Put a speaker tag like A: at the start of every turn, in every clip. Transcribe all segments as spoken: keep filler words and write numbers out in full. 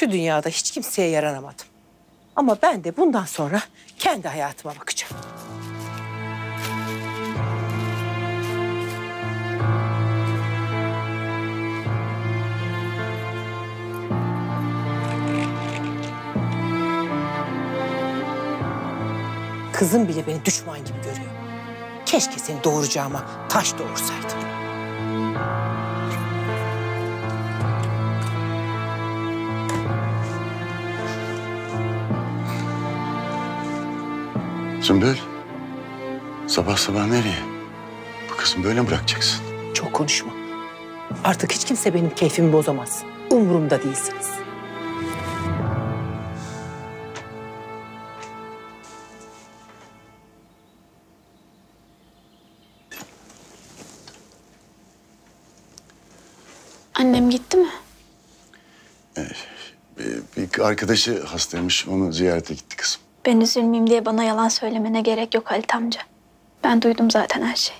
A: Şu dünyada hiç kimseye yaranamadım. Ama ben de bundan sonra kendi hayatıma bakacağım. Kızım bile beni düşman gibi görüyor. Keşke seni doğuracağıma taş doğursaydım.
B: Sümbül, sabah sabah nereye? Bu kızım böyle mi bırakacaksın?
A: Çok konuşma. Artık hiç kimse benim keyfimi bozamaz. Umurumda değilsiniz.
C: Annem gitti mi?
B: Ee, bir arkadaşı hastaymış, onu ziyarete gitti kızım.
C: Ben üzülmeyeyim diye bana yalan söylemene gerek yok Halit amca. Ben duydum zaten her şeyi.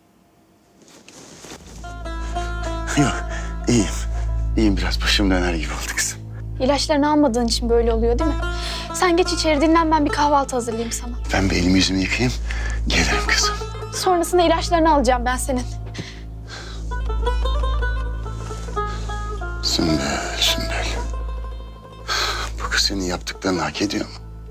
B: Yok, iyiyim. İyiyim, biraz başım döner gibi oldu kızım.
C: İlaçlarını almadığın için böyle oluyor değil mi? Sen geç içeri dinlen, ben bir kahvaltı hazırlayayım sana.
B: Ben bir elimi yüzümü yıkayayım, gelirim kızım.
C: Sonrasında ilaçlarını alacağım ben senin.
B: Sümbül, Sümbül. Bu kız senin yaptıklarını hak ediyor mu?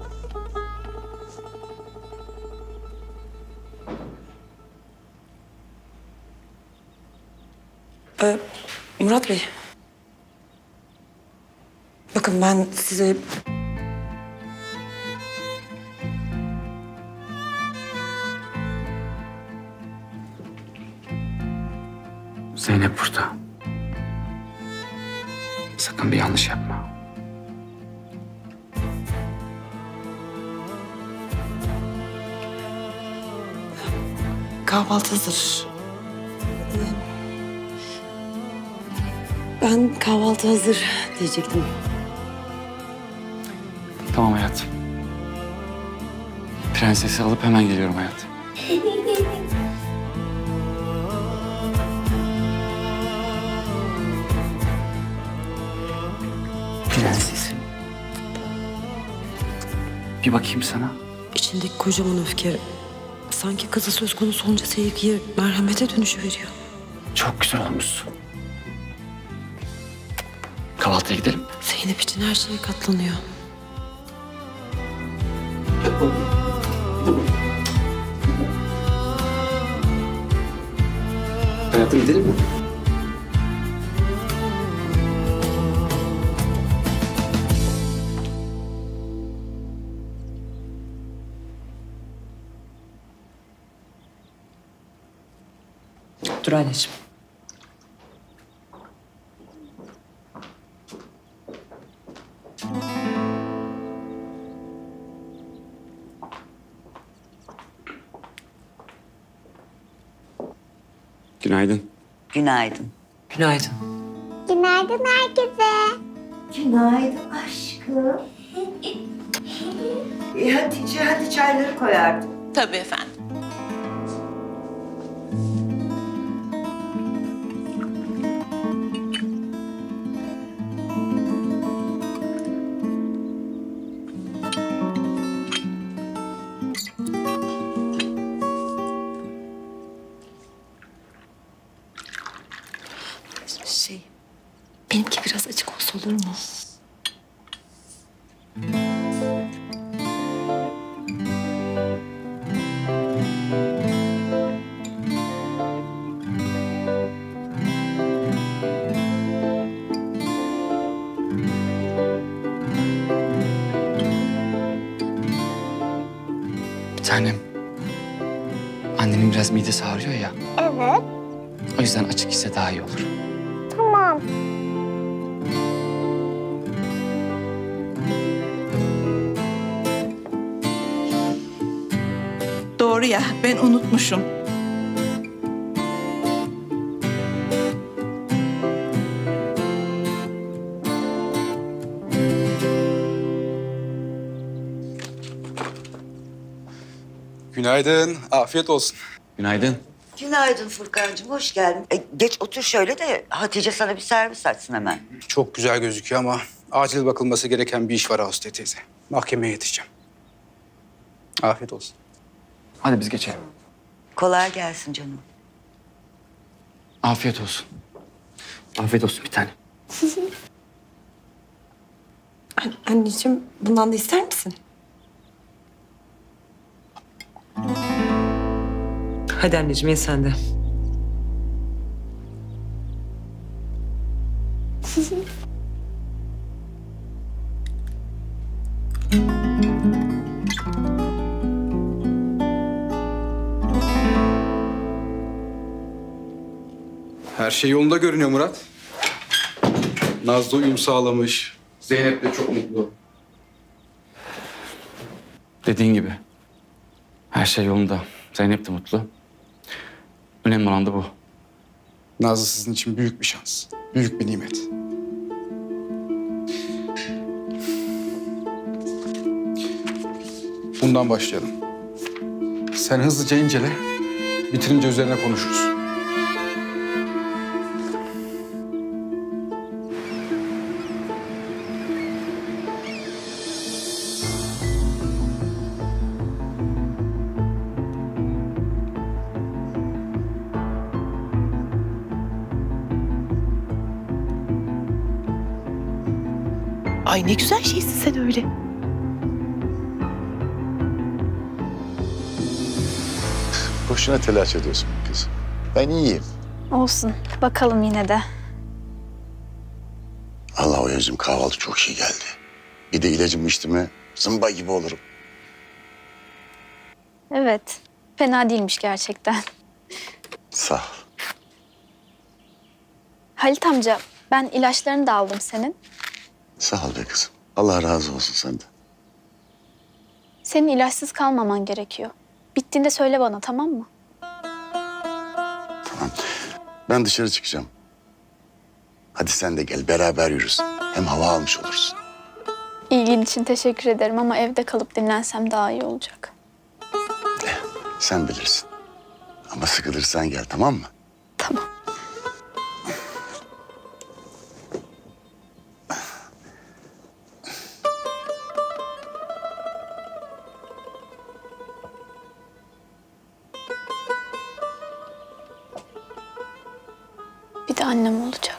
D: Ee, Murat Bey. Bakın ben size...
E: Zeynep burada. Sakın bir yanlış yapma.
D: Kahvaltı hazır. Ben kahvaltı hazır diyecektim.
E: Tamam hayatım. Prensesi alıp hemen geliyorum hayatım. Prensesim. Bir bakayım sana.
D: İçindeki kocaman öfke sanki kızı söz konusu olunca sevgiye, merhamete dönüşüveriyor.
E: Çok güzel olmuşsun. Kahvaltıya gidelim.
D: Zeynep için her şeye katlanıyor.
E: Hayatım gidelim mi?
D: Dur anneciğim.
E: Günaydın.
F: Günaydın.
D: Günaydın.
G: Günaydın herkese.
F: Günaydın aşkım. e Hatice, hadi çayları koy artık.
G: Tabii efendim.
D: Şey, benimki biraz açık olsa olur mu?
E: Bir tanem. Annenin biraz midesi ağrıyor ya.
G: Evet.
E: O yüzden açık ise daha iyi olur.
G: Tamam.
H: Doğru ya, ben unutmuşum.
I: Günaydın, afiyet olsun.
E: Günaydın.
F: Günaydın Furkancığım, hoş geldin. E, geç otur şöyle de Hatice sana bir servis açsın hemen.
I: Çok güzel gözüküyor ama Acil bakılması gereken bir iş var Ağustos teyze. Mahkemeye yetişeceğim. Afiyet olsun.
E: Hadi biz geçelim.
F: Kolay gelsin canım.
E: Afiyet olsun. Afiyet olsun bir tane.
D: An- Anneciğim bundan da ister misin? Hadi anneciğim ye sen de.
I: Her şey yolunda görünüyor Murat. Nazlı uyum sağlamış. Zeynep de çok mutlu.
E: Dediğin gibi. Her şey yolunda. Zeynep de mutlu. Önemli olan da bu.
I: Nazlı sizin için büyük bir şans. Büyük bir nimet. Bundan başlayalım. Sen hızlıca incele. Bitirince üzerine konuşuruz.
A: Ay ne güzel şeysin sen öyle.
B: Boşuna telaş ediyorsun kız. Ben iyiyim.
C: Olsun. Bakalım yine de.
B: Allah Oya'cığım kahvaltı çok iyi geldi. Bir de ilacımı içtim mi zımba gibi olurum.
C: Evet. Fena değilmiş gerçekten.
B: Sağ ol.
C: Halit amca, ben ilaçlarını da aldım senin.
B: Sağ ol be kızım. Allah razı olsun senden.
C: Senin ilaçsız kalmaman gerekiyor. Bittiğinde söyle bana, tamam mı?
B: Tamam. Ben dışarı çıkacağım. Hadi sen de gel beraber yürürüz. Hem hava almış oluruz.
C: İlgin için teşekkür ederim ama evde kalıp dinlensem daha iyi olacak.
B: Sen bilirsin. Ama sıkılırsan gel tamam mı?
C: Tamam. Bir de annem olacak.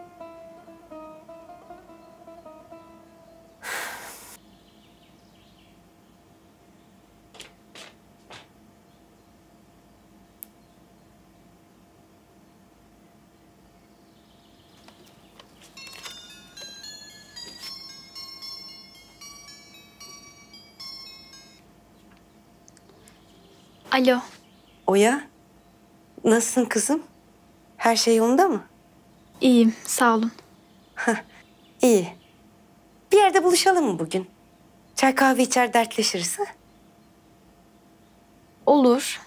C: Alo.
D: Oya, nasılsın kızım? Her şey yolunda mı?
C: İyiyim, sağ olun.
D: İyi. Bir yerde buluşalım mı bugün? Çay kahve içer dertleşiriz ha?
C: Olur.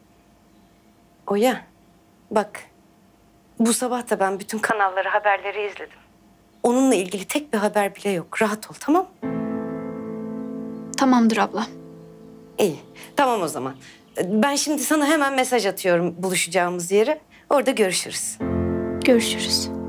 D: Oya, bak. Bu sabah da ben bütün kanalları, haberleri izledim. Onunla ilgili tek bir haber bile yok. Rahat ol, tamam?
C: Tamamdır abla.
D: İyi, tamam o zaman. Ben şimdi sana hemen mesaj atıyorum buluşacağımız yere. Orada görüşürüz.
C: Görüşürüz.